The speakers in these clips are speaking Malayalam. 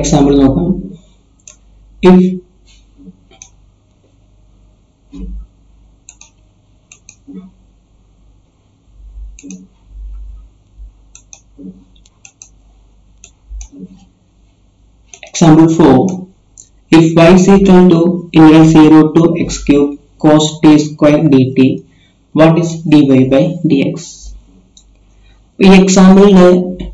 എക്സാമ്പിൾ നോക്കാം. If example 4, if y is equal to integral 0 to x cube cos t square dt, what is dy by dx? ഈ എക്സാമ്പിളില്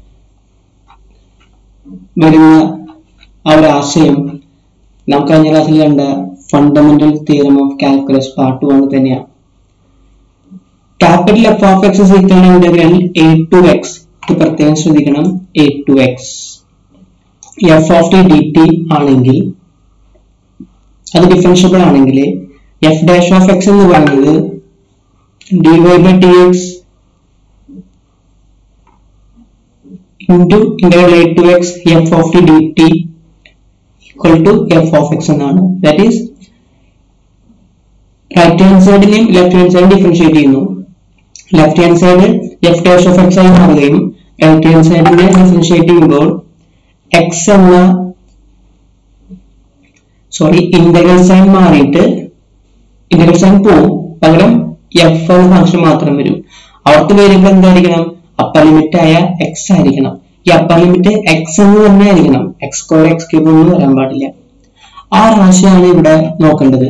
വരുന്ന ആ ഒരു ആശയം നാം കഴിഞ്ഞ ക്ലാസ്സിൽ കണ്ട fundamental theorem of calculus part 1 തന്നെയാണ്. Capital F of x is equal to integral a to x. ഇത് പ്രത്യേകം ശ്രദ്ധിക്കണം, a to x. F of t dt ആണെങ്കിൽ അത് ഡിഫറൻഷ്യബിൾ ആണെങ്കിൽ എഫ് ഡാഷ് ഓഫ് എക്സ് എന്ന് പറയുന്നത് dy by dx into integral a to x f of t dt equal to f of x എന്നാണ്. ദാറ്റ് ഈസ് റൈറ്റ് ഹാൻഡ് സൈഡിനെയും ലെഫ്റ്റ് ഹാൻഡ് സൈഡ് ഡിഫറൻഷിയേറ്റ് ചെയ്യുന്നു. Left hand side f dash of x ആയി മാറുകയും റൈറ്റ് ഹാൻഡ് സൈഡിനെ ഡിഫറൻഷിയേറ്റ് ചെയ്യുമ്പോൾ എക്സ് എന്ന ഇന്റഗ്രൽ സൈൻ മാറിയിട്ട് ഇന്റഗ്രൽ സൈൻ പോവും, പകരം എഫ് എന്ന ഫംഗ്ഷൻ മാത്രം വരും. അവർക്ക് വേരിയബിൾ എന്തായിരിക്കണം? അപ്പർ ലിമിറ്റ് ആയ എക്സ് ആയിരിക്കണം. ഈ അപ്പർ ലിമിറ്റ് എക്സ് എന്ന് തന്നെ ആയിരിക്കണം, എക്സ് സ്ക്വയർ എക്സ് ക്യൂബ് ഒന്നും വരാൻ പാടില്ല. ആ രാശിയാണ് ഇവിടെ നോക്കേണ്ടത്.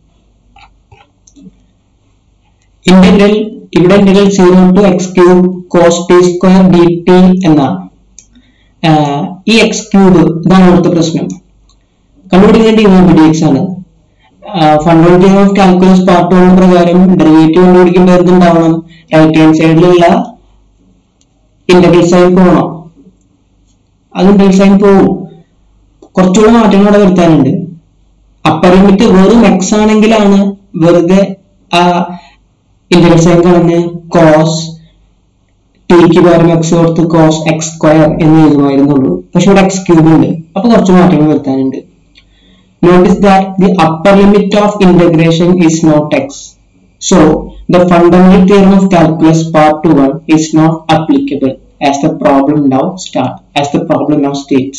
ഇന്റഗ്രൽ ഇവിടെ integral 0 to x cube cos t square dt എന്നാണ്. ഈ എക്സ് ക്യൂബ് ഇതാണ് അടുത്ത പ്രശ്നം. കണ്ടുപിടിക്കേണ്ട dy by dx ആണ്. Fundamental theorem of calculus part 1 പ്രകാരം ഡെറിവേറ്റീവ് കണ്ടുപിടിക്കുമ്പോൾ എന്തുണ്ടാവണം? റൈറ്റ് ഹാൻഡ് സൈഡിലുള്ള ഇന്റഗ്രൽ സൈൻ പോകണം. അത് ഇന്റഗ്രൽ സൈൻ പോവും. കുറച്ചുകൂടെ മാറ്റങ്ങൾ അവിടെ വരുത്താനുണ്ട്. അപ്പർ ലിമിറ്റ് വെറും എക്സ് ആണെങ്കിലാണ് വെറുതെ ആ ഇന്റഗ്രൽ സൈൻ കളഞ്ഞ് കോസ് ടിക്ക് പകരം എക്സ് കൊടുത്ത് കോസ് എക്സ് സ്ക്വയർ എന്ന് എഴുതുമായിരുന്നുള്ളൂ. പക്ഷെ ഇവിടെ എക്സ് ക്യൂബ് ഉണ്ട്, അപ്പൊ കുറച്ച് മാറ്റങ്ങൾ വരുത്താനുണ്ട്. Notice that the upper limit of integration is not x. So, the fundamental theorem of calculus part 1 is not applicable as the problem now states.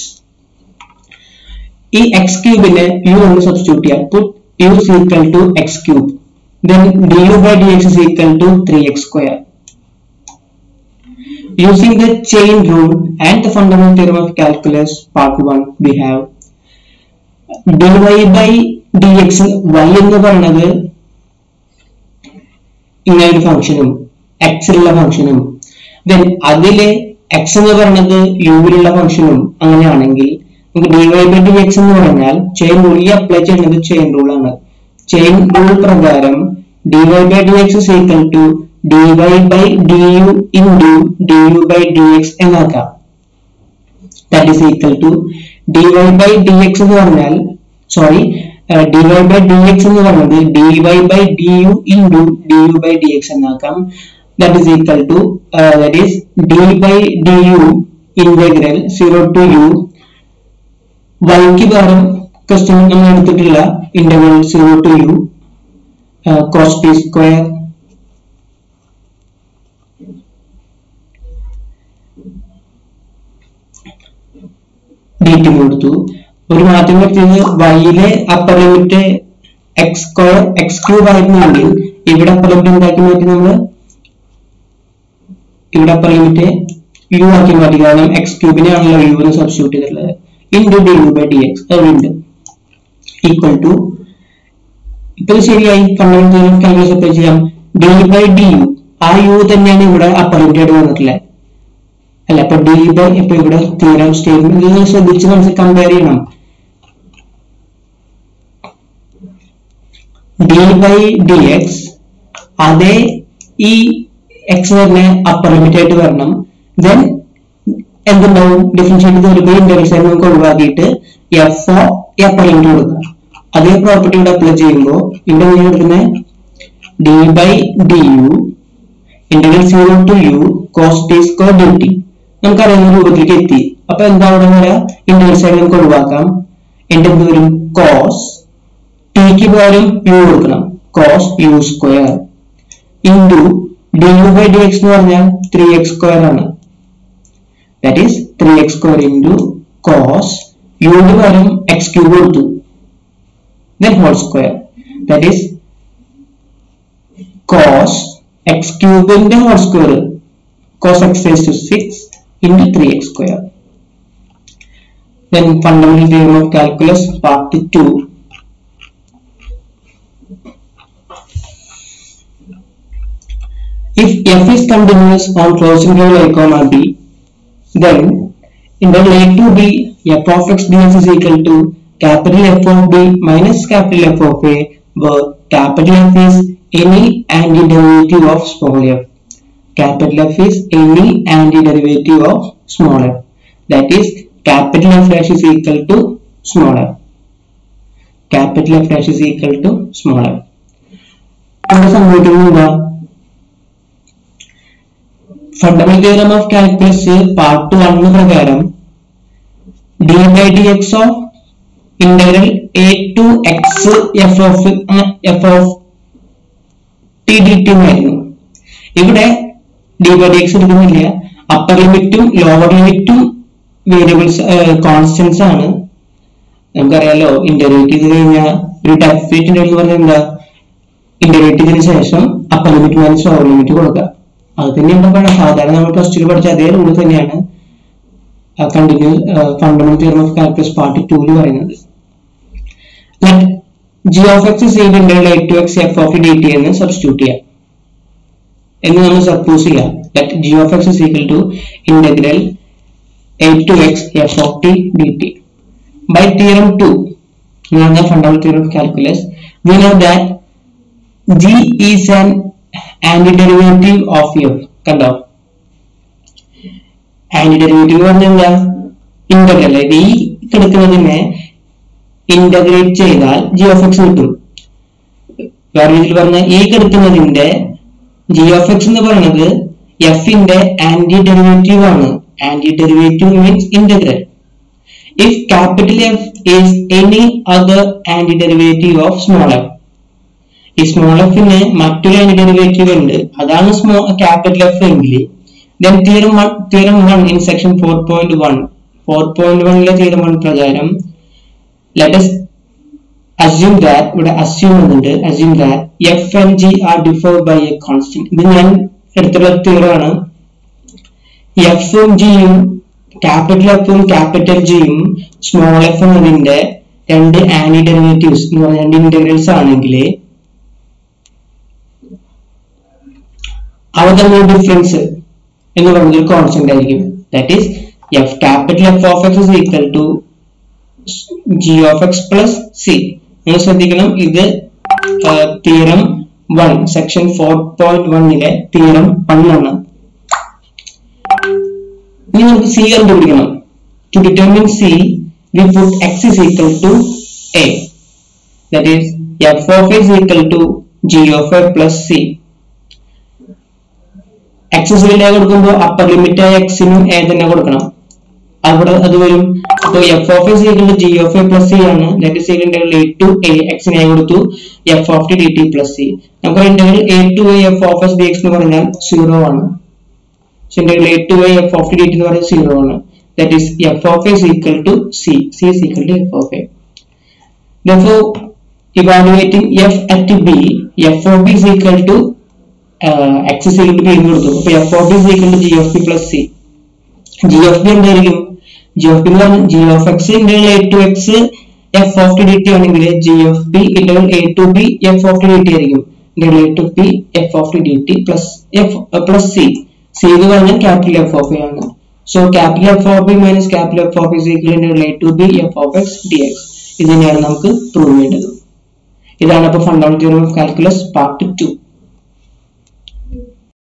ഈ x cube നെ u കൊണ്ട് substitute ചെയ്യാം. Put u is equal to x cube. Then du by dx is equal to 3x square. Using the chain rule and the fundamental theorem of calculus part 1, we have dy by dx y എന്ന് പറയുന്നത് ഇങ്ങനെ ഒരു ഫംഗ്ഷനും x ഉള്ള ഫംഗ്ഷനും then അതിലെ x എന്ന് പറയുന്നത് u ലുള്ള ഫംഗ്ഷനും അങ്ങനെയാണെങ്കിൽ നമുക്ക് dy by dx എന്ന് പറഞ്ഞാൽ ചെയിൻ റൂൾ ഈ അപ്ലൈ ചെയ്യുന്നത് ചെയിൻ റൂൾ ആണ്. ചെയിൻ റൂൾ പ്രകാരം dy by dx is equal to dy by du into du by dx എന്നാക്കാം. That is equal to dy by dx എന്ന് പറഞ്ഞാൽ dy by dx എന്ന് പറയുന്നത് dy by du into du by dx എന്നാക്കാം. That is equal to that is d by du integral 0 to u y ക്ക് പകരം ക്വസ്റ്റ്യൻ നമ്മൾ എടുത്തിട്ടില്ല integral 0 to u cos t square dt കൊടുത്തു. ഒരു മാറ്റം വരുത്തിയത് y-ലെ upper limit x square x cube ആയിരുന്നെങ്കിൽ ഇവിടെ അപ്പർ ലിമിറ്റ് എന്താക്കി മാറ്റി? നമ്മൾ ഇവിടെ അപ്പർ ലിമിറ്റ് u ആക്കി മാറ്റി, കാരണം x ക്യൂബിനെ ആണല്ലോ u എന്ന് സബ്സ്റ്റിറ്റ്യൂട്ട് ചെയ്തിട്ടുള്ളത്. ഇൻറ്റു du by dx അതുണ്ട് ഈക്വൽ ടു ഇപ്പൊ ശരിയായി. ഫണ്ടമെന്റൽ കാൽക്കുലസ് അപ്ലൈ ചെയ്യാം. d by du ആ u തന്നെയാണ് ഇവിടെ അപ്പർ ലിമിറ്റ് ആയിട്ട് വന്നിട്ടില്ലേ അല്ല. അപ്പൊ d by ഇപ്പൊ ഇവിടെ തിയറം സ്റ്റേറ്റ്മെന്റ് നിങ്ങൾ ശ്രദ്ധിച്ച് മനസ്സിൽ കമ്പയർ ചെയ്യണം. d by dx അതേ ഈ x തന്നെ അപ്പർ ലിമിറ്റ് ആയിട്ട് വരണം. ദെൻ എന്തുണ്ടാവും? ഡിഫറൻഷിയേറ്റ് ചെയ്ത് വരുമ്പോൾ ഇന്റഗ്രൽ സൈൻ നമുക്ക് ഒഴിവാക്കിയിട്ട് f അപ്പർ ലിമിറ്റ് കൊടുക്കുക. അതേ പ്രോപ്പർട്ടി ഇവിടെ അപ്ലൈ ചെയ്യുമ്പോൾ ഇവിടെ എങ്ങനെ എടുക്കുന്നത്? d by du integral 0 to u cos t square dt നമുക്കറിയുന്ന രൂപത്തിലേക്ക് എത്തി. അപ്പൊ എന്താ അവിടെ വരാ? ഇന്റഗ്രൽ സൈൻ നമുക്ക് ഒഴിവാക്കാം. എന്റെ എന്ത് വരും? cos ടിക്ക് പകരം u കൊടുക്കണം, cos u square into du by dx എന്ന് പറഞ്ഞാൽ 3x സ്ക്വയർ ആണ്. That is 3x square into cos u ന്റെ പകരം x cube കൊടുത്തു, then whole square, that is cos x cube ന്റെ whole square, cos x raised to 6 into 3x square. Then fundamental theorem of calculus part 2. If f is continuous on closed interval a comma b, then integral a to b f of x dx is equal to capital F of b minus capital F of a, where capital F is any antiderivative of small f. Capital F is any antiderivative of small f. That is capital F dash is equal to small f. Capital F dash is equal to small f. Fundamental theorem of calculus part 1 പ്രകാരം d by dx of integral a to x f of t dt ആയിരുന്നു. ഇവിടെ d by dx എടുക്കുന്നില്ല, അപ്പർ ലിമിറ്റും ലോവർ ലിമിറ്റും വേരിയബിൾസ് കോൺസ്റ്റന്റ്സ് ആണ്. നമുക്കറിയാലോ ഇന്റഗ്രേറ്റ് ചെയ്ത് കഴിഞ്ഞാൽ ഒരു ഡെഫിനിറ്റ് എന്ന് പറഞ്ഞാൽ എന്താ, ഇന്റഗ്രേറ്റ് ചെയ്തതിനു ശേഷം upper limit minus lower limit കൊടുക്കുക. അത് തന്നെയാണ് സാധാരണ നമ്മൾ പ്ലസ് ടു പഠിച്ച അതേ റൂൾ തന്നെയാണ് continues fundamental theorem of calculus part 2 പറയുന്നത്. g of x is equal to a to x f of dt എന്ന് സബ്സ്റ്റിറ്റ്യൂട്ട് ചെയ്യാം എന്ന് നമ്മൾ സപ്പോസ് ചെയ്യാം. that g of x is equal to integral a to x f of t dt. By theorem 2, fundamental theorem of calculus, we know that g is an antiderivative of f. കണ്ടോ, antiderivative പറഞ്ഞാൽ എന്താ, ഇന്റഗ്രൽ ഈ കിടക്കുന്നതിനെ ഇന്റഗ്രേറ്റ് ചെയ്താൽ g of x കിട്ടും. വേറെ രീതിയിൽ പറഞ്ഞാൽ ഈ കിടക്കുന്നതിന്റെ g of x എന്ന് പറയുന്നത് f ന്റെ antiderivative ആണ്. Antiderivative means integral. If capital F is any other antiderivative of small f, ഈ small f ന് മറ്റൊരു antiderivative ഉണ്ട്, അതാണ് capital F എങ്കിൽ, then theorem 1 in section 4.1 ലെ theorem 1 പ്രകാരം let us assume that f and g are defined by a constant. ഇത് ഞാൻ എടുത്തുള്ള theorem ആണ്. f ഉം g ഉം ക്യാപിറ്റൽ f ഉം ക്യാപിറ്റൽ g ഉം സ്മോൾ f എന്നതിന്റെ രണ്ട് ആന്റിഡെറിവേറ്റീവ്സ് എന്ന് പറഞ്ഞ രണ്ട് ഇന്റഗ്രൽസ് ആണെങ്കിൽ അവ തമ്മിലുള്ള ഡിഫറൻസ് എന്ന് പറയുന്നത് ഒരു കോൺസ്റ്റന്റ് ആയിരിക്കും. That is f capital F of x is equal to g of x plus c. നിങ്ങൾ ശ്രദ്ധിക്കണം, ഇത് തിയറം 1 സെക്ഷൻ 4.1 ലെ തിയറം 1 ആണ്. ഇനി നമുക്ക് c കണ്ടുപിടിക്കണം. To determine c, we put x is equal to a. That is f of a is equal to g of a plus c. x is equal to കൊടുക്കുമ്പോൾ അപ്പർ ലിമിറ്റ് ആയ x നും a തന്നെ കൊടുക്കണം. അവിടെ അത് വരും. അപ്പോൾ f of a is equal to g of a plus c ആണ്. That is equal to a to a, x നെ കൊടുത്തു f of t dt plus c. നമുക്ക് integral a to a f of s dx എന്ന് പറഞ്ഞാൽ 0 ആണ്. So integral a to a f of t dt എന്ന് പറഞ്ഞാൽ 0 ആണ്. That is f of a is equal to c. c is equal to f of a. Therefore, evaluating f at b, f of b is equal to x is equal to b എന്ന് കൊടുത്തു. അപ്പോൾ f of b is equal to g of b plus c. g of b എന്തായിരിക്കും? g of b എന്ന് പറഞ്ഞാൽ g of x integral a to x f of t dt ആണെങ്കിൽ g of b integral a to b f of t dt ആയിരിക്കും. integral a to b f of t dt plus plus c. c എന്ന് പറഞ്ഞാൽ capital F of a ആണ്. So capital F of b minus capital F of a is equal to integral a to b f of x dx. ഇതിനെയാണ് നമുക്ക് പ്രൂവ് ചെയ്യേണ്ടത്. ഇതാണ് അപ്പോൾ fundamental theorem of calculus part 2.